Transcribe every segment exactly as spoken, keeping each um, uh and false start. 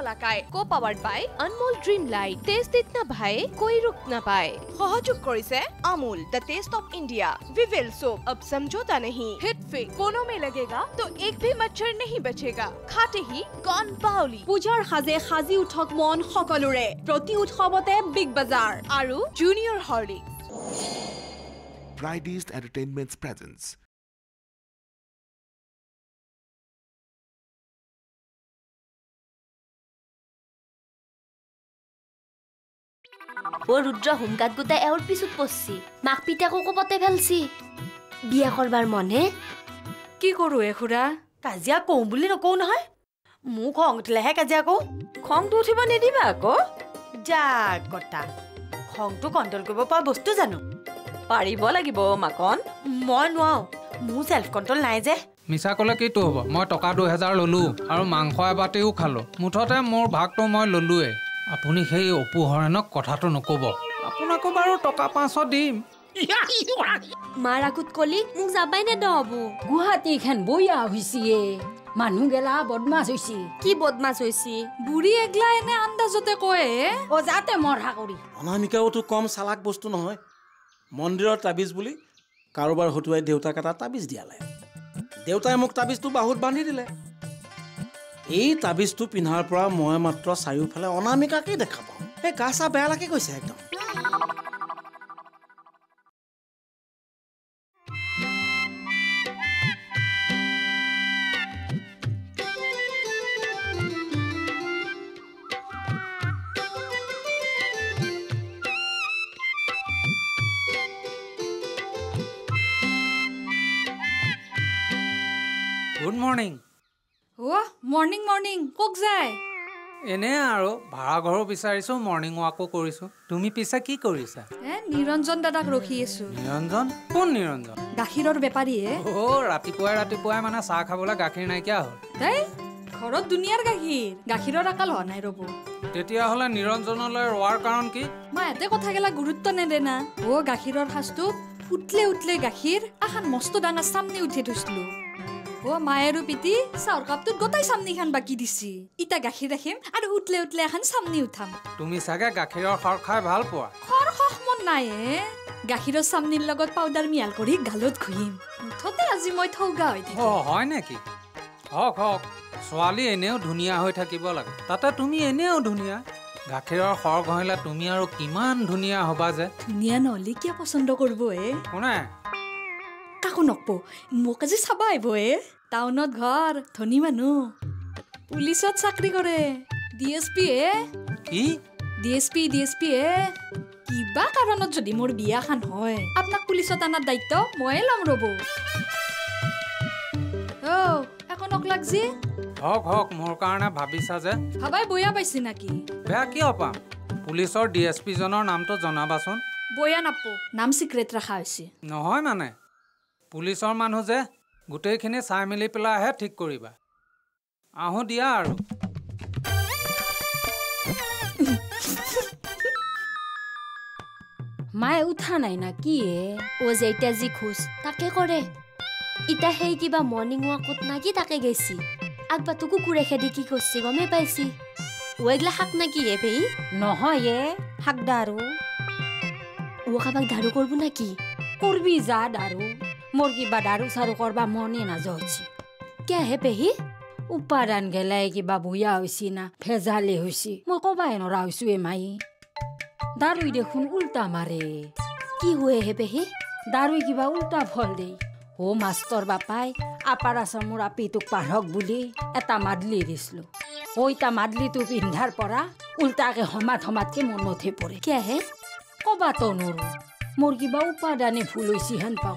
Borola Kai, co-powered by Anmol Dreamlight. Taste itna bhai, koi ruk na paye. Sahayog korise Amul, the taste of India. Vivel soap, ab samjhota nahi. Hit fix, कोनो में लगेगा तो एक भी मच्छर नहीं बचेगा. खाते ही गॉन बाउली. পূজাৰ সাজে সাজি উঠক মন সকলোৰে. প্ৰতি উৎসৱতে বিগ বাজাৰ আৰু junior Horlicks. Fridays Entertainment's presence. ও রুদ্র হুমকাত গুটা এওর পিছত পড়ছি মাক পিতাকো কপতে ফেলছি বিয়া করবার মনে কি কৰো এ খুৰা কাজিয়া কওঁ বুলি নকওঁ নহয় মোক খং উঠিলেহে কাজিয়া কওঁ খংটো উঠিব নিদিবা আকৌ যা কটা খংটো কণ্ট্ৰল কৰিব পৰা বস্তু জানো পাৰিব লাগিব মাকন মই নোৱাও মোৰ সেলফ কণ্ট্ৰল নাই যে মিছা কলে কিটো হ'ব মই টকা দুই হাজাৰ ললো আৰু মাংস এবাটিও খালো মুঠতে মোৰ ভাগটো মই ললোৱে আপুনি সেই অপু হৰেনক কথাটো নকব আপোনাকো বাৰু টকা পাঁচশ দিম মাৰ আগত কলি মোক যাবাই নে দহবো গুৱাহাটী খান বইয়া হৈছিয়ে মানুহ গেলা বদমাছ হৈছি কি বদমাছ হৈছি বুঢ়ী এগলা এনে আন্দাজতে কয়ে ও যাতে মৰহা কৰি অনামিকাওতো কম চালাক বস্তু নহয় মন্দিৰৰ তাবিজ বুলি কাৰোবাৰ হতুৱাই দেউতাক এটা তাবিজ দিয়ালে দেউতাই মোক তাবিজটো বাহুত বান্ধি দিলে এই তাবিজটো পিন্ধাৰ পৰা মই মাত্ৰ চাৰিওফালে অনামিকাকে দেখা পাওঁ এই কাছা বেয়া লাগে গৈছে একদম গুড মৰ্নিং ও মৰ্নিং মৰ্নিং কক যায় এনে আৰু ভাড়া ঘৰো বিচাৰিছো মৰ্নিং ৱাকো কৰিছো তুমি পিছে কি কৰিছা এ নিৰঞ্জন দাদাক ৰখি আছো নিৰঞ্জন কোন নিৰঞ্জন গাখীৰৰ বেপাৰী হে ও ৰাতিপুৱাই ৰাতিপুৱাই মানে চাহ খাবলৈ গাখীৰ নাইকিয়া হ'ল দেই ঘৰত দুনিয়াৰ গাখীৰ গাখীৰৰ আকাল হোৱা নাই ৰ'ব তেতিয়াহ'লে নিৰঞ্জনলৈ ৰোৱাৰ কাৰণ কি মই এতে কথা গেলা গুৰুত্ব নেদে না ও গাখীৰৰ সাজটো উঠলে উঠলে গাখীৰ এখন মস্ত ডাঙৰ চামনি উঠি থৈছিলো ও মায়েৰো পিতি চাউৰ কাপটোত গোটাই চামনি খান বাকি দিছি ইটা গাখীৰ ৰাখিম আৰু উঠলে উঠলে এখন চামনি উঠাম তুমি চাগে গাখীৰৰ খৰ খাই ভাল পোৱা খৰ খখ মন নাই হে গাখীৰৰ চামনিৰ লগত পাউডাৰ মিয়াল কৰি গালত ঘুহিম মুঠতে আজি মই থৌগা হৈ থাকিম অ হয় নেকি হক হক ছোৱালী এনেও ধুনীয়া হৈ থাকিব লাগে তাতে তুমি এনেও ধুনীয়া গাখীৰৰ খৰ ঘহিলে তুমি আৰু কিমান ধুনীয়া হবা যে ধুনীয়া নহ'লে কিয় পচন্দ কৰিব হে কোনে কাকো নকব মোক আজি চাব আহিব হে টাউনত ঘৰ ধনী মানুহ পুলিচত চাকৰি কৰে ডি এছ পি হে কি D S P D S P হে কিবা কাৰণত যদি মোৰ বিয়াখন হয় আপোনাক পুলিচত অনাৰ দায়িত্ব ময়ে ল'ম ৰ'ব অ একনক লাগছি হক হক মোৰ কাৰণে ভাবিছা যে ভাবাই বয়া পাইছি নাকি বেয়া কিয় পাম পুলিচৰ ডি এছ পি জনৰ নামটো জনাবাচোন বয়া নাপো নাম চিক্ৰেট ৰখা হৈছে নহয় মানে পুলিচৰ মানুহ যে গোটেইখিনি চাই মেলি পেলাইহে ঠিক কৰিবা আহো দিয়া আৰু মায়ে উঠা নাই না কি ও যে এতিয়া যি খুজ তাকে কৰে ইটা সেই কিবা মৰ্নিং ৱাকত নাকি তাকে গেছি আগবা তো কুকুৰে খেদি কি কৰছি গমে পাইছি ও এগলা শাক নাকি হে পেই নহয় এ শাক দাৰু ও কাবাক দাৰু কৰব নাকি কৰবি যা দাৰু মোৰ কিবা দাৰু চাৰু কৰবা মনে নাযাইছি কে হে পেহি উপাদান গেলাই কিবা বয়া হৈছি না ভেজালে হৈছি মই কবাই নৰা হৈছো এ মাই দাৰুই দেখোন উল্টা মাৰে কি হোৱে হে পেহি দাৰুই কিবা উল্টা ফল দেই ও মাষ্টৰ বাপাই আপাৰ আসামৰ আপিটোক পাৰহক বুলি এটা মাদলি দিছিলো ওইটা মাদলিটো পিন্ধাৰ পৰা উল্টাকে হমাত হমাতকে মনতহে পৰে কে হে কবাতো নৰো মোৰ কিবা উপাদানে ভুল হৈছি হেন পাওঁ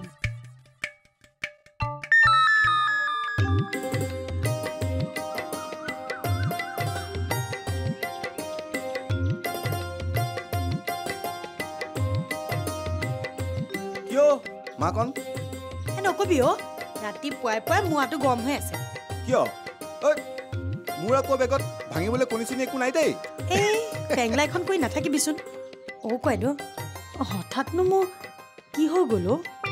মাকন এ নকবি অ ৰাতি পুৱাই পুৱাই মুৱাটো গৰম হৈ আছে কিয় ঐ মোৰ আকৌ বেগত ভাঙিবলৈ কণিচুনি একো নাই দেই এই পেংলা এখন কৈ নাথাকিবিচোন অ কয়দো হঠাৎনো মোৰ কি হৈ গ'ল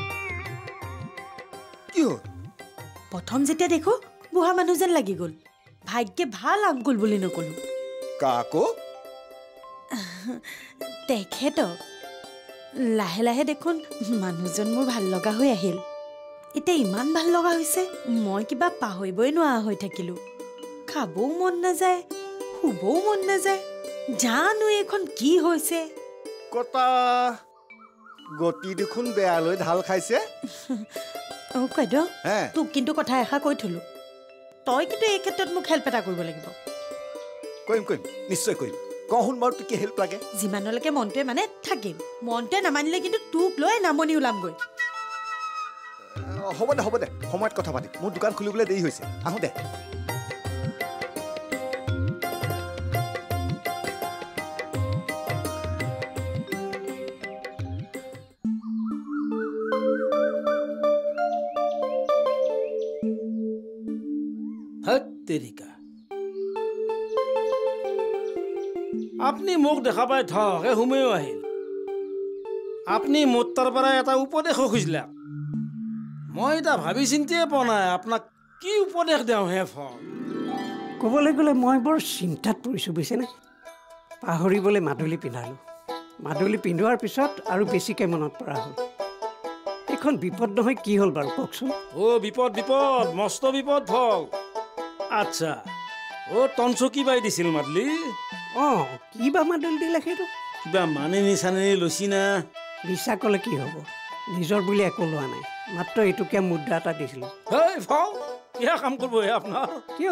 কি হ'ল প্ৰথম যেতিয়া দেখো বুঢ়া মানুহ যেন লাগি গ'ল ভাগ্যে ভাল আংকুল বুলি নকলো কাকো তেখেতক লাহে লাহে দেখোন মানুহজন মোৰ ভাল লগা হৈ আহিল এতিয়া ইমান ভাল লগা হৈছে মই কিবা পাহৰিবই নোৱাৰা হৈ থাকিলোঁ খাবও মন নাযায় শুবও মন নাযায় জানো এইখন কি হৈছে কটা গতি দেখোন বেয়ালৈ ঢাল খাইছে অঁ কইদেউ হে তোক কিন্তু কথা এষাৰ কৈ থলোঁ তই কিন্তু এই ক্ষেত্ৰত মোক হেল্প এটা কৰিব লাগিব কৰিম কৰিম নিশ্চয় কৰিম কহোন বাৰু তোক কি হেল্প লাগে যিমানলৈকে মনটোৱে মানে থাকিম মনটোৱে নামানিলে কিন্তু তোক লৈ নামনি ওলামগৈ হ'ব দে হ'ব দে সময়ত কথা পাতিম মোৰ দোকান খুলিবলৈ দেৰি হৈছে আহোঁ দে তেৰিকা আপুনি মোক দেখা পাই থকে সোমায়ো আহিল আপুনি মোৰ তাৰ পৰা এটা উপদেশ খুজিলে মই এতিয়া ভাবি চিন্তিয়ে পোৱা নাই আপোনাক কি উপদেশ দিওঁ হে ফল ক'বলৈ গ'লে মই বৰ চিন্তাত পৰিছোঁ বুজিছেনে পাহৰিবলৈ মাদুলি পিন্ধালোঁ মাদুলি পিন্ধোৱাৰ পিছত আৰু বেছিকৈ মনত পৰা হ'ল এইখন বিপদ নহয় কি হ'ল বাৰু কওকচোন অ' বিপদ বিপদ মস্ত বিপদ ফল আচ্ছা অ' তনচকী বাই দিছিল মাদলি অঁ কি বা মাদুলি দিলে সেইটো কিবা মানিনি চানিনি লৈছি না বিশ্বাস ক'লে কি হ'ব নিজৰ বুলি একো লোৱা নাই মাত্ৰ এইটোকে মুদ্ৰা এটা দিছিলোঁ হেই ফল কিয় কাম কৰিব হে আপোনাৰ কিয়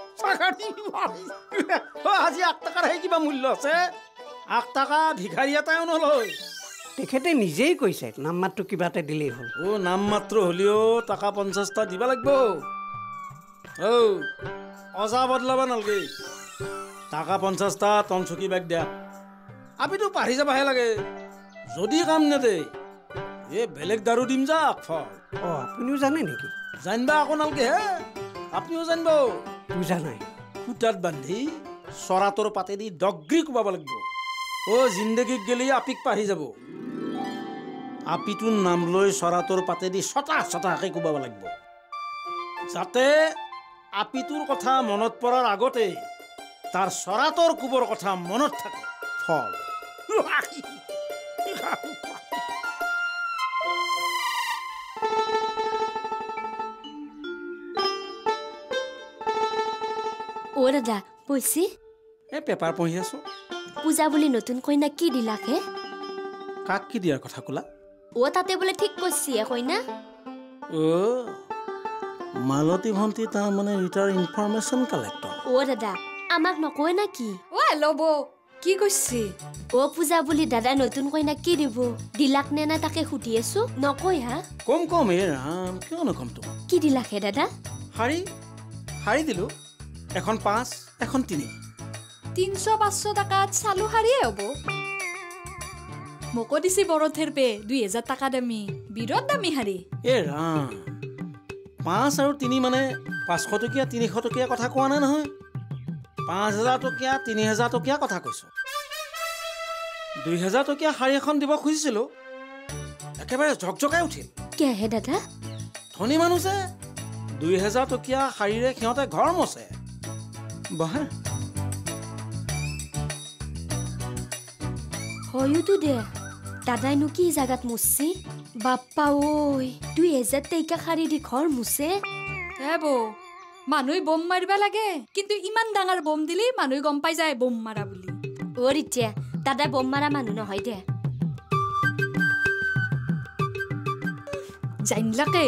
আজি আঠ টকাৰহে কিবা মূল্য আছে আঠ টকা ভিখাৰী এটাও নলয় তেখেতে নিজেই কৈছে নাম মাত্ৰ কিবা এটা দিলেই হ'ল অ' নাম মাত্ৰ হ'লেও টকা পঞ্চাছটা দিব লাগিব অ' অজা বদলাব নালাগে টকা পঞ্চাছটা তনচকী বেগ দিয়া আপিতো পাঢ়ি যাবহে লাগে যদি কাম নেদে এই বেলেগ দাৰু দিম যাক ফল অঁ আপুনিও জানে নেকি জানিবা আকৌ নালাগে হে আপুনিও জানিব বুজা নাই সূতাত বান্ধি চৰাটোৰ পাতেদি ডগ্ৰী কোবাব লাগিব অ' জিন্দগীত গেলি আপিক পাঢ়ি যাব আপিটোৰ নাম লৈ চৰাটোৰ পাতেদি ছটা ছটাকৈ কোবাব লাগিব যাতে আপিটোৰ কথা মনত পৰাৰ আগতে তাৰ চৰাটোৰ কোবৰ কথা মনত থাকে ফল অ' দাদা পইচি এই পেপাৰ পঢ়ি আছো পূজা বুলি নতুন কইনা কি দিলাকে কাক কি দিয়াৰ কথা ক'লা অ' তাতে বোলে ঠিক কৈছি কইনা অ' মালতী ভণ্টি তাৰমানে ৰিটাৰ ইনফৰমেশ্যন কালেক্টৰ অ' দাদা আমাক নকয় না কি অ' ল'ব কি কৈছি অ' পূজা বুলি দাদা নতুন কইনা কি দিব দিলাক নে নাই তাকে সুধি আছো নকয় হা কম কম এই ৰাম কিয় নকম তো কি দিলাকে দাদা শাৰী শাৰী দিলো এখন পাঁচ এখন তিনি তিনশ পাঁচশ টকাত চালু শাৰীয়ে হ'ব মোকো দিছি বৰথেৰ পে দুই হেজাৰ টকা দামী বিৰাট দামী শাৰী এ ৰাম পাঁচ আৰু তিনি মানে পাঁচশ টকীয়া তিনিশ টকীয়া কথা কোৱা নাই নহয় পাঁচ হাজাৰ টকীয়া তিনি হাজাৰ টকীয়া কথা কৈছোঁ দুই হাজাৰ টকীয়া শাৰী এখন দিব খুজিছিলোঁ একেবাৰে ঝকঝকাই উঠিল কেহে দাদা ধনী মানুহ যে দুই হাজাৰ টকীয়া শাৰীৰে সিহঁতে ঘৰ মচে বহা হয়তো দে দাদাইনো কি জাগাত মুচছি বাপ্পা ঐ দুই হেজাৰ টকা শাৰী দি ঘৰ মুচে হে বৌ মানুহে বম মাৰিব লাগে কিন্তু ইমান ডাঙৰ বম দিলি মানুহে গম পাই যায় বম মাৰা বুলি অ' ৰিতিয়া দাদাই বম মাৰা মানুহ নহয় দে জানিলাকে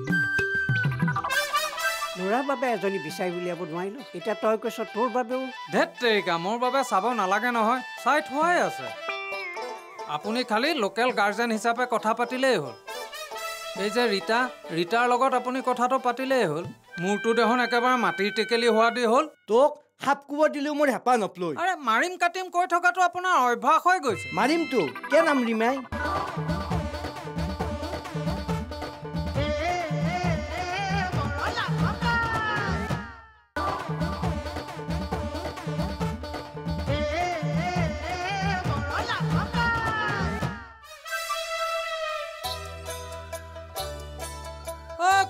ল'ৰাৰ বাবে এজনী বিচাৰি উলিয়াব নোৱাৰিলোঁ এতিয়া তই কৈছ তোৰ বাবেও ধেত তেৰিকা মোৰ বাবে চাব নালাগে নহয় চাই থোৱাই আছে আপুনি খালি লোকেল গাৰ্জেন হিচাপে কথা পাতিলেই হ'ল এই যে ৰীতা ৰীতাৰ লগত আপুনি কথাটো পাতিলেই হ'ল মোৰটো দেখোন একেবাৰে মাটিৰ টেকেলি হোৱা দি হ'ল তোক সাপ কোব দিলেও মোৰ হেঁপাহ নপলৈ আৰে মাৰিম কাটিম কৈ থকাটো আপোনাৰ অভ্যাস হৈ গৈছে মাৰিমতো কে নাম ৰিমাই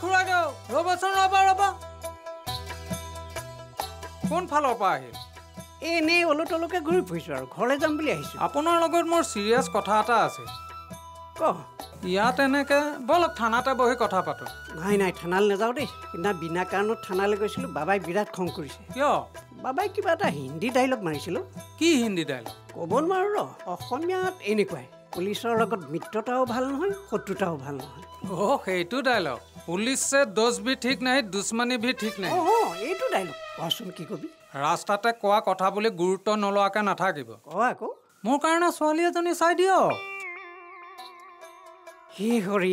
ৰ'বচোন ৰ'বা ৰ'বা কোন ফালৰ পৰা আহিল এনেই অলপ অলপকৈ ঘূৰি ফুৰিছোঁ আৰু ঘৰলৈ যাম বুলি আহিছোঁ। আপোনাৰ লগত মোৰ চিৰিয়াছ কথা এটা আছে। ক ইয়াত এনেকৈ বলক থানাতে বহি কথা পাতোঁ। নাই নাই থানালৈ নাযাওঁ দেই। সিদিনা বিনা কাৰণত থানালৈ গৈছিলোঁ, বাবাই বিৰাট খং কৰিছে। কিয়? বাবাই কিবা এটা হিন্দী ডাইলগ মাৰিছিলোঁ। কি হিন্দী ডাইলগ? ক'ব নোৱাৰোঁ ৰ। অসমীয়াত এনেকুৱাই, পুলিচৰ লগত মিত্ৰতাও ভাল নহয়, শত্ৰুতাও ভাল নহয়। অ' সেইটো ডাইলগ। পুলিচ সে দোষ ভি ঠিক নাই, দুশ্মনী ভি ঠিক নাই। অঁ এইটো ডাইলগ। কচোন কি কবি? ৰাস্তাতে কোৱা কথা বুলি গুৰুত্ব নলোৱাকৈ নাথাকিব। ক আকৌ। মোৰ কাৰণে ছোৱালী এজনী চাই দিয়ক। হি হৰি,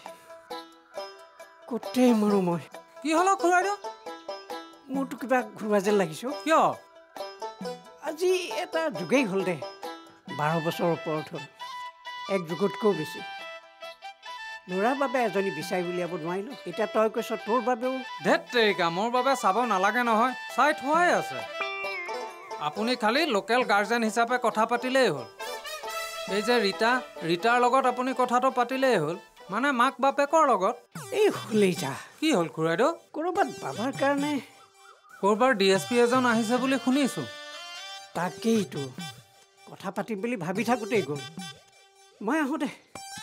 গোটেই মৰো মই। কি হ'ল খুৰাই দিয়ক? মোৰতো কিবা ঘূৰোৱা যেন লাগিছে। কিয়? আজি এটা যুগেই হ'ল দে, বাৰ বছৰৰ ওপৰত হ'ল, এক যুগতকৈও বেছি। ল'ৰাৰ বাবে এজনী বিচাৰি উলিয়াব নোৱাৰিলোঁ, এতিয়া তই কৈছ তোৰ বাবেও। ধেত তেৰিকা, মোৰ বাবে চাব নালাগে নহয়, চাই থোৱাই আছে। আপুনি খালি লোকেল গাৰ্জেন হিচাপে কথা পাতিলেই হ'ল। এই যে ৰীতা, ৰীতাৰ লগত আপুনি কথাটো পাতিলেই হ'ল, মানে মাক বাপেকৰ লগত। এই হ'লেই যা। কি হ'ল খুৰাইদেউ? ক'ৰবাত বাবাৰ কাৰণে ক'ৰবাৰ ডি এছ পি এজন আহিছে বুলি শুনিছোঁ। তাকেইতো কথা পাতিম বুলি ভাবি থাকোঁতেই গ'ল। মই আহোঁ দে।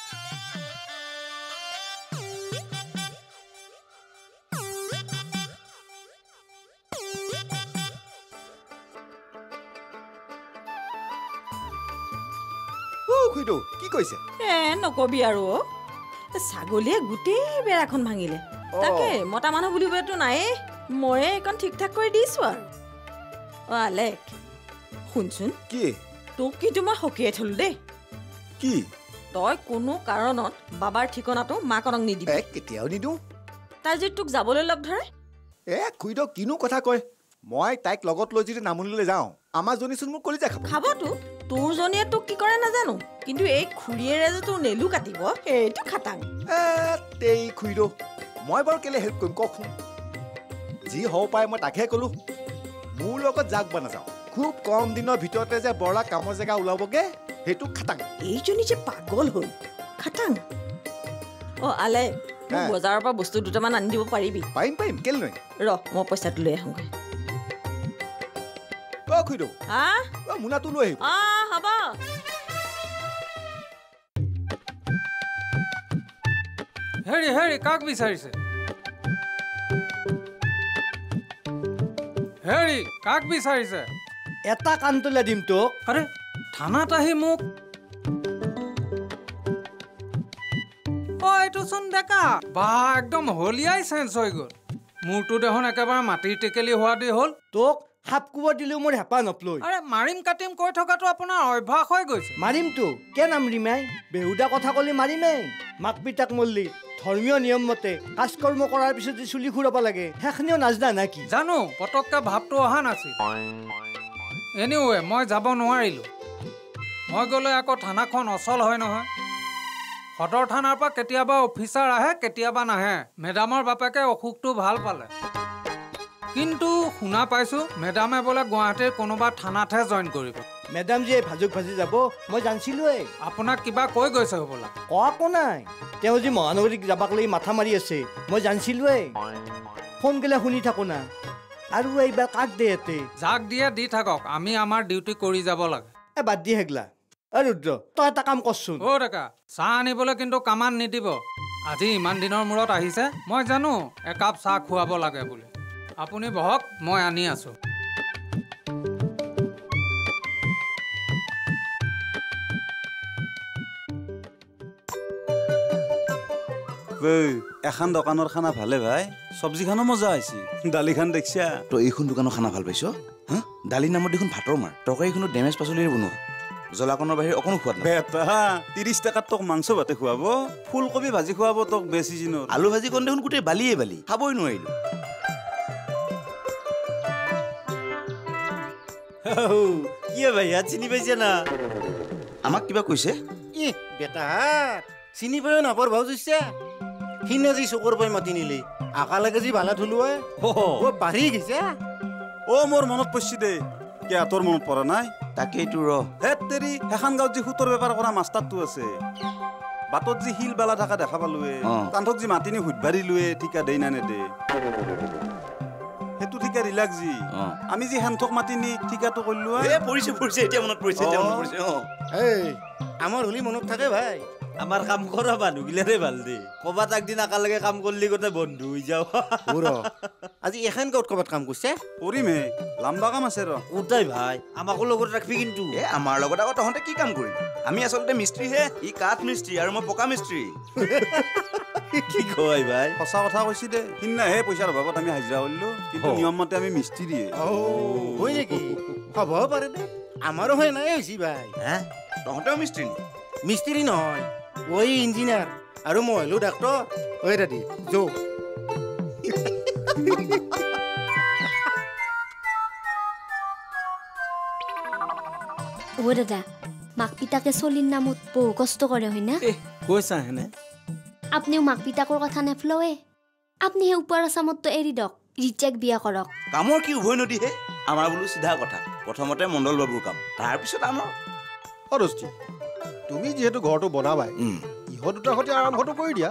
কি কৈছে? এ নকবি আৰু ছাগলীয়ে গোটেই বেৰাখন ভাঙিলে। তাকে মতা মানুহ বুলিবতো নাই, ময়ে এইখন ঠিক ঠাক কৰি দিছো আৰু। অ আলেক শুনচোন, কি তোক কিন্তু মই সকিয়াই থলো দেই। কি? তই কোনো কাৰণত বাবাৰ ঠিকনাটো মাকনক নিদিবি। কেতিয়াও নিদিওঁ। তাই যদি তোক যাবলৈ লগ ধৰে? এ খুইদ কিনো কথা কয়। মই তাইক লগত লৈ যদি নামনিলৈ যাওঁ, আমাৰ জনীচোন মোক কলিজা খাব। খাবতো, তোৰ জনীয়ে তোক কি কৰে নাজানো, কিন্তু এই খুৰীয়েৰে যে তোৰ নেলু কাটিব সেইটো খাটাং। তেই খুইদ, মই বাৰু কেলে হেল্প কৰিম কওকচোন? যি হ'ব পাৰে মই তাকহে ক'লো। মোৰ লগত যাক বা নাযাওঁ, খুব কম দিনৰ ভিতৰতে যে বৰলা কামৰ জেগা ওলাবগে, সেইটো খাটাং। এইজনী যে পাগল হ'ল, খাটাং। অ আলে, মোক বজাৰৰ পৰা বস্তু দুটামান আনি দিব পাৰিবি? পাৰিম পাৰিম, কেলে নহয়। ৰ মই পইচাটো লৈ আহোঁগৈ। অ খুইদ, হা অ মোনাটো লৈ আহিব। অ হ'ব। হেৰি হেৰি কাক বিচাৰিছে? হেৰি কাক বিচাৰিছে? এটা কাণতলে দিম তোক। আৰে থানাত আহি মোক অ এইটোচোন ডেকা বা একদম হলিয়াই চেঞ্জ হৈ গ'ল। মোৰটো দেখোন একেবাৰে মাটিৰ টেকেলি হোৱা দি হ'ল। তোক সাপ কোব দিলেও মোৰ হেঁপাহ নপলয়। আৰে মাৰিম কাটিম কৈ থকাটো আপোনাৰ অভ্যাস হৈ গৈছে। মাৰিমতো কে নামৰিম আই? বেহুদা কথা ক'লে মাৰিমেই। মাক পিতাক মল্লি ধৰ্মীয় নিয়ম মতে কাজকৰ্ম কৰাৰ পিছত যে চুলি ঘূৰাব লাগে, সেইখিনিও নাজনা না কি? জানো, পটককৈ ভাৱটো অহা নাছিল। এনিৱে মই যাব নোৱাৰিলোঁ। মই গ'লে আকৌ থানাখন অচল হয় নহয়। সদৰ থানাৰ পৰা কেতিয়াবা অফিচাৰ আহে, কেতিয়াবা নাহে। মেডামৰ বাপেকে অসুখটো ভাল পালে, কিন্তু শুনা পাইছোঁ মেডামে বোলে গুৱাহাটীৰ কোনোবা থানাতহে জইন কৰিব। মেডাম যে ভাজুক ভাজি যাব মই জানিছিলোঁৱেই। আপোনাক কিবা কৈ গৈছে হ'বলা? কোৱা একো নাই, তেওঁ যে মহানগৰীক যাবাক লৈ মাথা মাৰি আছে মই জানিছিলোঁৱেই। ফোন গেলে শুনি থাকোঁ না। আৰু এইবাৰ কাক দে ইয়াতে? যাক দিয়ে দি থাকক, আমি আমাৰ ডিউটি কৰি যাব লাগে। এ বাদ দি হেগলা। এ ৰুদ্ৰ, তই এটা কাম কৰচোন। অ' ডেকা, চাহ আনিবলৈ কিন্তু কামান নিদিব। আজি ইমান দিনৰ মূৰত আহিছে, মই জানো একাপ চাহ খুৱাব লাগে বুলি। আপুনি বহক, মই আনি আছোঁ। এখন দোকানৰ খানা ভালে ভাই, চব্জিখানো মজা হৈছে, দালিখান দেখিছা? তই এইখন দোকানৰ খানা ভাল পাইছ? হা, দালিৰ নামত দেখোন ভাতৰ মাৰ, তৰকাৰীখনো ডেমেজ পাচলিৰে বনোৱা, জ্বলাকণৰ বাহিৰে অকণো সোৱাদ নাই। বেটা ত্ৰিশ টকাত তোক মাংস ভাতে খুৱাব, ফুলকবি ভাজি খুৱাব তোক বেছ চিজনত। আলু ভাজি কণ দেখোন গোটেই বালিয়ে বালি, খাবই নোৱাৰিলোঁ। কি ভাই ইয়াত চিনি পাইছে না? আমাক কিবা কৈছে? ই বেটা চিনি পায়ো নাপাৰ ভাও জইছা। সিনে যি চকুৰ পাই মাতি নিলি, আকালৈকে যি ভালা থলো অ পাৰি গৈছে। অ মোৰ মনত পৰিছে দে। কিয় তোৰ মনত পৰা নাই? তাকেইতো ৰ। হেত তেৰি, এখন গাঁৱত যি সুতৰ বেপাৰ কৰা মাষ্টাৰটো আছে, বাটত যি শিল বালা থকা দেখা পালোৱে, তান্থক যি মাতি নি সুধবাৰিলোৱে, ঠিকা দেই না নেদে? সেইটো ঠিকা ৰিলাক্স জি আমি যি হেনথক মাতি নি ঠিকাটো কৰিলো এ পৰিছে পৰিছে এতিয়া মনত পৰিছে এতিয়া মনত পৰিছে অ এই আমাৰ হলি মনত থাকে ভাই আমাৰ কাম কৰা মানুহগিলাৰে ভাল দে ক'বাত একদিন একেলগে কাম কৰিলে গোটেই বন্ধু হৈ যাওঁ আজি এখন গাঁৱত ক'ৰবাত কাম কৰিছে কৰিমহে লম্বা কাম আছে ৰ উঠাই ভাই আমাকো লগত ৰাখিবি কিন্তু এ আমাৰ লগত আকৌ তহঁতে কি কাম কৰিবি আমি আচলতে মিস্ত্ৰী হে ই কাঠ মিস্ত্ৰী আৰু মই পকা মিস্ত্ৰী কি কয় ভাই সঁচা কথা কৈছি দে সিদিনাহে পইচাৰ অভাৱত আমি হাজিৰা কৰিলো কিন্তু নিয়ম মতে আমি মিস্ত্ৰীয়ে হয় নেকি হ'ব পাৰে দে আমাৰো হয় নাই হৈছি ভাই হে তহঁতেও মিস্ত্ৰী মিস্ত্ৰী নহয় ঐ ইঞ্জিনিয়াৰ আৰু মই হলো ডাক্তৰ ঐ দাদি যো ও দাদা মাক পিতাকে চলিৰ নামত বহু কষ্ট কৰে হয় না কৈছা হেনে আপনিও মাক পিতাকৰ কথা নেফলৱে আপনি হে ওপৰ আছামততো এৰি দক ৰিচেক বিয়া কৰক কামৰ কি উভয় নদী হে আমাৰ বোলো চিধা কথা প্ৰথমতে মণ্ডল বাবুৰ কাম তাৰপিছত আমাৰ অৰস্তি তুমি যিহেতু ঘৰটো বনাবাই ইহঁত দুটাৰ সৈতে আৰম্ভটো কৰি দিয়া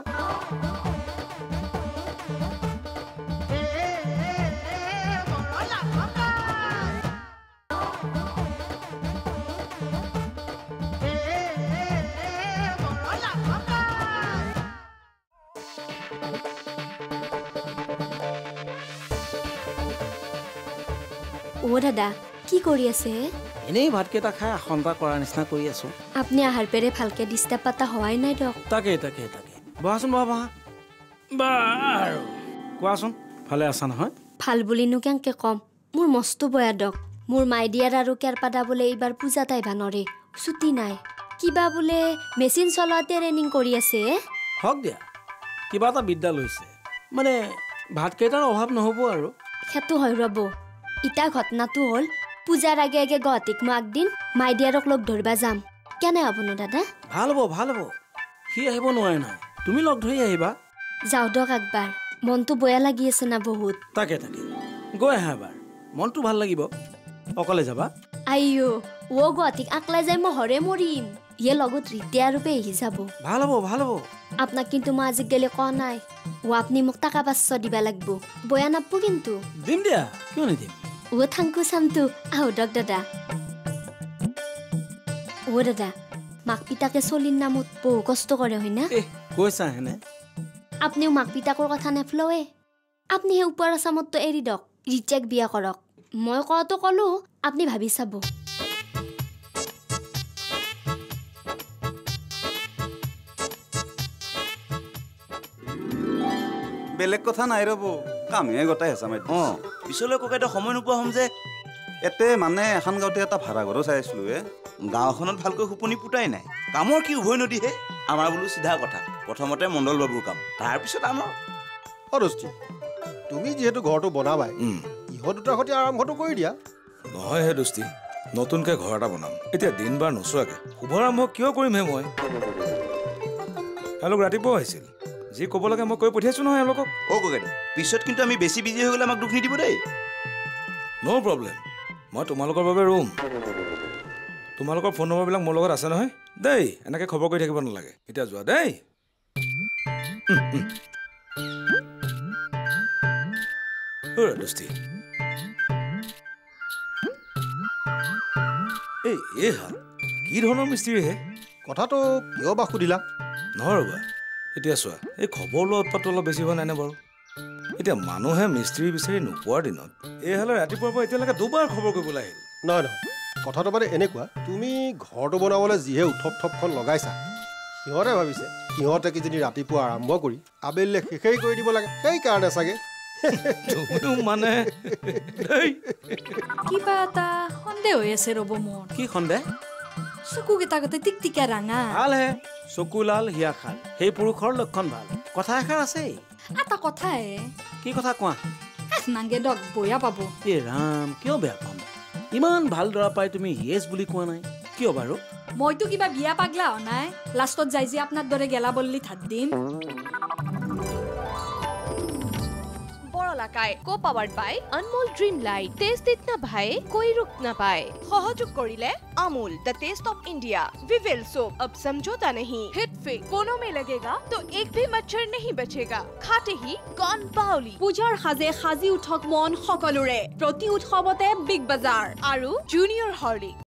ও দাদা কি কৰি আছে এনেই ভাতকেইটা খাই আসন্তা কৰাৰ নিচিনা কৰি আছো আপনি আহাৰ পেৰে ভালকে ডিষ্টাৰ্ব পাতা হোৱাই নাই দক তাকে তাকে তাকে বহাচোন বহা বহা বাৰু কোৱাচোন ভালে আছা নহয় ভাল বুলিনো কেনেকে কম মোৰ মস্ত বয়া দক মোৰ মাইডিয়াৰ আৰু কেৰপাদা বোলে এইবাৰ পূজাত আহিবা নৰে ছুটি নাই কিবা বোলে মেচিন চলোৱা ট্ৰেইনিং কৰি আছে হওক দিয়া কিবা এটা বিদ্যা লৈছে মানে ভাতকেইটাৰ অভাৱ নহ'ব আৰু সেইটো হয় ৰ'ব ইটা ঘটনাটো হ'ল পূজাৰ আগে আগে গুৱাহাটীক মই একদিন মাইডিয়াৰক লগ ধৰিবা যাম কেনে হ'বনো দাদা ভাল হ'ব ভাল হ'ব সি আহিব নোৱাৰে নাই তুমি লগ ধৰি আহিবা যাওঁ দক একবাৰ মনটো বেয়া লাগি আছে না বহুত তাকে তাকে গৈ আহা এবাৰ মনটো ভাল লাগিব অকলে যাবা আইও ও গুৱাহাটীক আকলাই যাই মই হৰে মৰিম ইয়ে লগত ৰীতি আৰু পেহি যাব ভাল হ'ব ভাল হ'ব আপোনাক কিন্তু মই আজি গেলে কোৱা নাই ও আপুনি মোক টকা পাঁচশ দিবা লাগব বয়া নাপব কিন্তু দিম দিয়া কিয় নিদিম ও থাংকু চামটো আহো দক দাদা ও দাদা মাক পিতাকে চলিৰ নামত বহু কষ্ট কৰে হয় না কৈছা হেনে আপনিও মাক পিতাকৰ কথা নেফলৱে আপনি হে ওপৰ আছামততো এৰি দক ৰিচেক বিয়া কৰক মই কোৱাটো ক'লো আপনি ভাবি চাব বেলেগ কথা নাই ৰ'ব কামহে গোটাই হেঁচা মাৰি অ পিছলৈ ককাইদেউ সময় নোপোৱা হ'ম যে এতে মানে এখন গাঁৱতে এটা ভাড়া ঘৰো চাই আছিলো হে গাঁওখনত ভালকৈ সুপনি পুতাই নাই কামৰ কি উভয় নদী হে আমাৰ বোলো চিধা কথা প্ৰথমতে মণ্ডল বাবুৰ কাম তাৰপিছত আমাৰ অৰস্তি তুমি যিহেতু ঘৰটো বনাবাই ইহঁত দুটাৰ সৈতে আৰম্ভটো কৰি দিয়া নহয় হে দোস্তি নতুনকৈ ঘৰ এটা বনাম এতিয়া দিন বাৰ নোচোৱাকৈ শুভাৰম্ভ কিয় কৰিমহে মই এওঁলোক ৰাতিপুৱা আহিছিল যি ক'ব লাগে মই কৈ পঠিয়াইছোঁ নহয় এওঁলোকক অ' ককাইদেউ পিছত কিন্তু আমি বেছি বিজি হৈ গ'লে আমাক দুখ নিদিব দেই ন' প্ৰব্লেম মই তোমালোকৰ বাবে ৰুম তোমালোকৰ ফোন নম্বৰবিলাক মোৰ লগত আছে নহয় দেই এনেকৈ খবৰ কৰি থাকিব নালাগে এতিয়া যোৱা দেই দোস্তি এই এই হাল কি ধৰণৰ মিস্ত্ৰীহে কথাটো কিয় বা সুধিলা নহয় ৰ'বা এতিয়া চোৱা এই খবৰ লোৱা উৎপাতটো অলপ বেছি হোৱা নাইনে বাৰু এতিয়া মানুহে মিস্ত্ৰী বিচাৰি নোপোৱাৰ দিনত এই হালে ৰাতিপুৱাৰ পৰা এতিয়ালৈকে দুবাৰ খবৰ কৰিবলৈ আহিল নহয় নহয় কথাটো মানে এনেকুৱা তুমি ঘৰটো বনাবলৈ যিহে উথপ থপখন লগাইছা সিহঁতে ভাবিছে সিহঁতে কিজানি ৰাতিপুৱা আৰম্ভ কৰি আবেলিলে শেষেই কৰি দিব লাগে সেইকাৰণে চাগে মানে কিবা এটা সন্দেহ হৈ আছে ৰ'ব মোৰ কি সন্দেহ চকুকেইটা গোটেই টিকটিকা ৰাঙা ভাল হে চকু লাল হিয়া খাল সেই পুৰুষৰ লক্ষণ ভাল কথা এষাৰ আছে এটা কথাই কি কথা কোৱা নাংগে দক বয়া পাব এ ৰাম কিয় বেয়া পাম ইমান ভাল দৰা পাই তুমি য়েছ বুলি কোৱা নাই কিয় বাৰু মইতো কিবা বিয়া পাগলা হোৱা নাই লাষ্টত যাই যে আপোনাৰ দৰে গেলা বল্লি থাত দিম বৰলা Borola Kai, co-powered by Anmol Dream Light. Taste itna bhai, koi ruk na paye. Sahajog korile Amul, the taste of India. Vivel soap, ab samjhota nahi. Hit fix, कोनो में लगेगा तो एक भी मच्छर नहीं बचेगा. खाते ही गन बाउली. পূজাৰ সাজে সাজি উঠক মন সকলোৰে প্ৰতি উৎসৱতে বিগ বাজাৰ আৰু জুনিয়ৰ হৰ্লিক